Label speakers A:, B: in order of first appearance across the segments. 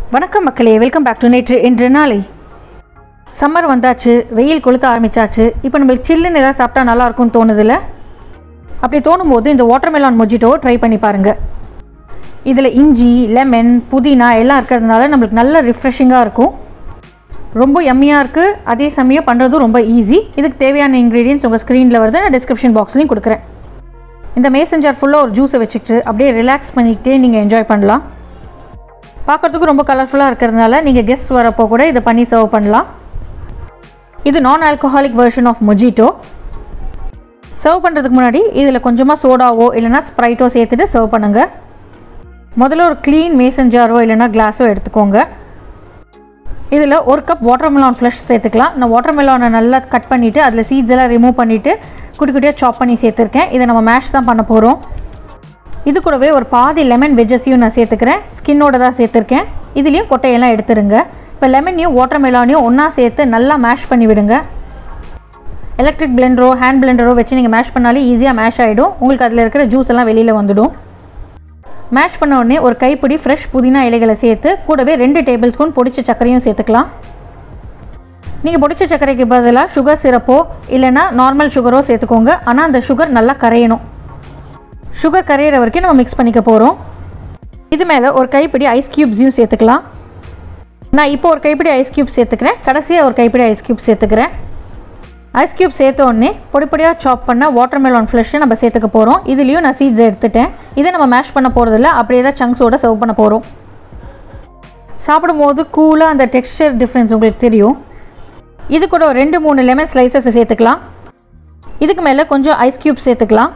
A: வணக்கம் மக்களே, welcome back to நேற்று இன்று நாளை. சம்மர் வந்தாச்சு, வெயில் கொளுத்த ஆரம்பிச்சாச்சு. இப்போ நம்மளுக்கு சில்லுன்னு ஏதாவது சாப்பிட்டா நல்லா இருக்கும்னு தோணுதில்ல? அப்படி தோணும்போது இந்த வாட்டர்மெலான் மொஜிட்டோ ட்ரை பண்ணி பாருங்கள். இதில் இஞ்சி, லெமன், புதினா எல்லாம் இருக்கிறதுனால நம்மளுக்கு நல்ல ரிஃப்ரெஷிங்காக இருக்கும். ரொம்ப யம்மியாக இருக்குது, அதே சமயம் பண்ணுறதும் ரொம்ப ஈஸி. இதுக்கு தேவையான இன்க்ரீடியன்ஸ் உங்கள் ஸ்க்ரீனில் வருது, நான் டிஸ்கிரிப்ஷன் பாக்ஸ்லையும் கொடுக்குறேன். இந்த மேசன் ஜார் ஃபுல்லாக ஒரு ஜூஸை வச்சுக்கிட்டு அப்படியே ரிலாக்ஸ் பண்ணிக்கிட்டே நீங்கள் என்ஜாய் பண்ணலாம். பார்க்குறதுக்கு ரொம்ப கலர்ஃபுல்லாக இருக்கிறதுனால நீங்கள் கெஸ்ட் வரப்போ கூட இதை பண்ணி சர்வ் பண்ணலாம். இது non alcoholic version of mojito. Serve பண்ணுறதுக்கு முன்னாடி இதில் கொஞ்சமாக சோடாவோ இல்லைனா ஸ்ப்ரைட்டோ சேர்த்துட்டு சர்வ் பண்ணுங்கள். முதல்ல ஒரு க்ளீன் மேசன் ஜாரோ இல்லைனா கிளாஸோ எடுத்துக்கோங்க. இதில் ஒரு கப் வாட்டர்மெலான் ஃப்ளஷ் சேர்த்துக்கலாம். நான் வாட்டர்மெலானை நல்லா கட் பண்ணிவிட்டு அதில் சீட்ஸ் எல்லாம் ரிமூவ் பண்ணிவிட்டு குட்டி குட்டியாக சாப் பண்ணி சேர்த்துருக்கேன். இதை நம்ம மேஷ் தான் பண்ண போகிறோம். இது கூடவே ஒரு பாதி லெமன் வெஜ்ஜஸையும் நான் சேர்த்துக்கிறேன். ஸ்கின்னோட தான் சேர்த்துருக்கேன். இதுலேயும் கொட்டையெல்லாம் எடுத்துருங்க. இப்போ லெமனையும் வாட்டர்மெலானையும் ஒன்றா சேர்த்து நல்லா மேஷ் பண்ணி விடுங்க. எலக்ட்ரிக் பிளெண்டரோ ஹேண்ட் பிளெண்டரோ வச்சு நீங்கள் மேஷ் பண்ணாலே ஈஸியாக மேஷ் ஆகிடும். உங்களுக்கு அதில் இருக்கிற ஜூஸ் எல்லாம் வெளியில் வந்துடும். மேஷ் பண்ண உடனே ஒரு கைப்பிடி ஃப்ரெஷ் புதினா இலைகளை சேர்த்து கூடவே 2 டேபிள் ஸ்பூன் பொடிச்ச சர்க்கரையும் சேர்த்துக்கலாம். நீங்கள் பொடிச்ச சர்க்கரைக்கு பதிலாக சுகர் சிரப்போ இல்லைனா நார்மல் சுகரோ சேர்த்துக்கோங்க. ஆனால் அந்த சுகர் நல்லா கரையணும். சுகர் கரையிற வரைக்கும் நம்ம மிக்ஸ் பண்ணிக்க போகிறோம். இது மேலே ஒரு கைப்பிடி ஐஸ் க்யூப்ஸையும் சேர்த்துக்கலாம். நான் இப்போ ஒரு கைப்பிடி ஐஸ் க்யூப்ஸ் சேர்த்துக்கிறேன். கடைசியாக ஒரு கைப்பிடி ஐஸ் க்யூப்ஸ் சேர்த்துக்கிறேன். ஐஸ் க்யூப் சேர்த்த உடனே பொடிப்பொடியாக சாப் பண்ண வாட்டர்மெலான் ஃப்ளஷை நம்ம சேர்த்துக்க போகிறோம். இதுலேயும் நான் சீட்ஸ் எடுத்துட்டேன். இதை நம்ம மேஷ் பண்ண போகிறதில்ல, அப்படியே தான் சங்க்ஸோடு சர்வ் பண்ண போகிறோம். சாப்பிடும்போது கூலாக அந்த டெக்ஸ்சர் டிஃப்ரென்ஸ் உங்களுக்கு தெரியும். இது கூட ஒரு 2-3 லெமன் ஸ்லைசஸ் சேர்த்துக்கலாம். இதுக்கு மேலே கொஞ்சம் ஐஸ் க்யூப்ஸ் சேர்த்துக்கலாம்.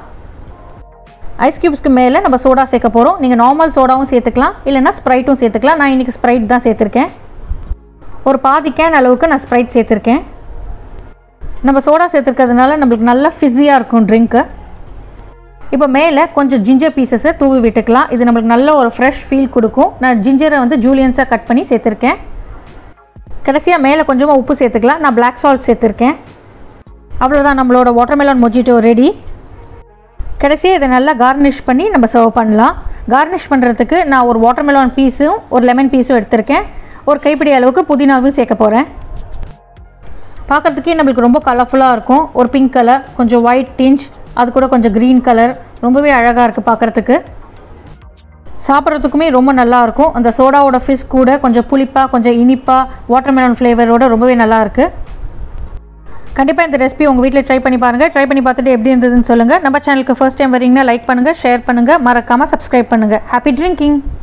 A: ஐஸ் க்யூப்ஸ்க்கு மேலே நம்ம சோடா சேர்க்க போகிறோம். நீங்கள் நார்மல் சோடாவும் சேர்த்துக்கலாம், இல்லைனா ஸ்ப்ரைட்டும் சேர்த்துக்கலாம். நான் இன்றைக்கி ஸ்ப்ரைட் தான் சேர்த்துருக்கேன். ஒரு பாதி கேன் அளவுக்கு நான் ஸ்ப்ரைட் சேர்த்துருக்கேன். நம்ம சோடா சேர்த்துருக்கிறதுனால நம்மளுக்கு நல்லா ஃபிஸியாக இருக்கும் ட்ரிங்க்கு. இப்போ மேலே கொஞ்சம் ஜிஞ்சர் பீசஸை தூவி விட்டுக்கலாம். இது நம்மளுக்கு நல்ல ஒரு ஃப்ரெஷ் ஃபீல் கொடுக்கும். நான் ஜிஞ்சரை ஜூலியன்ஸாக கட் பண்ணி சேர்த்துருக்கேன். கடைசியாக மேலே கொஞ்சமாக உப்பு சேர்த்துக்கலாம். நான் பிளாக் சால்ட் சேர்த்துருக்கேன். அவ்வளோதான், நம்மளோட வாட்டர்மெலான் மொஜிட்டோ ரெடி. கடைசியாக இதை நல்லா கார்னிஷ் பண்ணி நம்ம சர்வ் பண்ணலாம். கார்னிஷ் பண்ணுறதுக்கு நான் ஒரு வாட்டர்மெலான் பீஸும் ஒரு லெமன் பீஸும் எடுத்திருக்கேன். ஒரு கைப்பிடி அளவுக்கு புதினாவும் சேர்க்க போகிறேன். பார்க்குறதுக்கே நம்மளுக்கு ரொம்ப கலர்ஃபுல்லாக இருக்கும். ஒரு பிங்க் கலர், கொஞ்சம் ஒயிட் டிஞ்ச், அது கூட கொஞ்சம் க்ரீன் கலர், ரொம்பவே அழகாக இருக்குது பார்க்குறதுக்கு. சாப்பிட்றதுக்குமே ரொம்ப நல்லாயிருக்கும். அந்த சோடாவோட ஃபிஷ் கூட கொஞ்சம் புளிப்பாக கொஞ்சம் இனிப்பாக வாட்டர்மெலான் ஃப்ளேவரோட ரொம்பவே நல்லாயிருக்கு. கண்டிப்பாக இந்த ரெசிபி உங்கள் வீட்டில் ட்ரை பண்ணி பாருங்கள். ட்ரை பண்ணி பார்த்துட்டு எப்படி இருந்ததுன்னு சொல்லுங்கள். நம்ம சேனலுக்கு ஃபர்ஸ்ட் டைம் வரீங்கன்னா லைக் பண்ணுங்கள், ஷேர் பண்ணுங்கள், மறக்காமல் சப்ஸ்கிரைப் பண்ணுங்கள். Happy drinking.